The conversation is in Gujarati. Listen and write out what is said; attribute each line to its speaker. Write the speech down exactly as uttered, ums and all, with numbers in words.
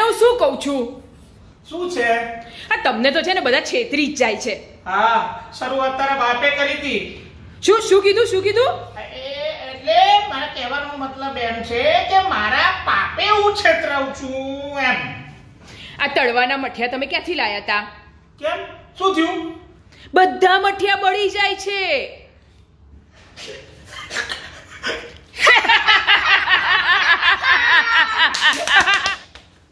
Speaker 1: હું શું કહું છું?
Speaker 2: શું છે?
Speaker 1: આ તમને તો છે ને બધા છેતરી જ જાય છે.
Speaker 2: હા, શરૂઆત તારા બાપે કરી હતી.
Speaker 1: શું શું કીધું શું કીધું?
Speaker 2: એટલે મારા કહેવાનો મતલબ એમ છે કે મારા પાપે હું છેતરાઉં છું એમ.
Speaker 1: આ તળવાના મઠિયા તમે ક્યાંથી લાયા હતા?
Speaker 2: કેમ, શું થયું?
Speaker 1: બધા મઠિયા બળી જાય છે.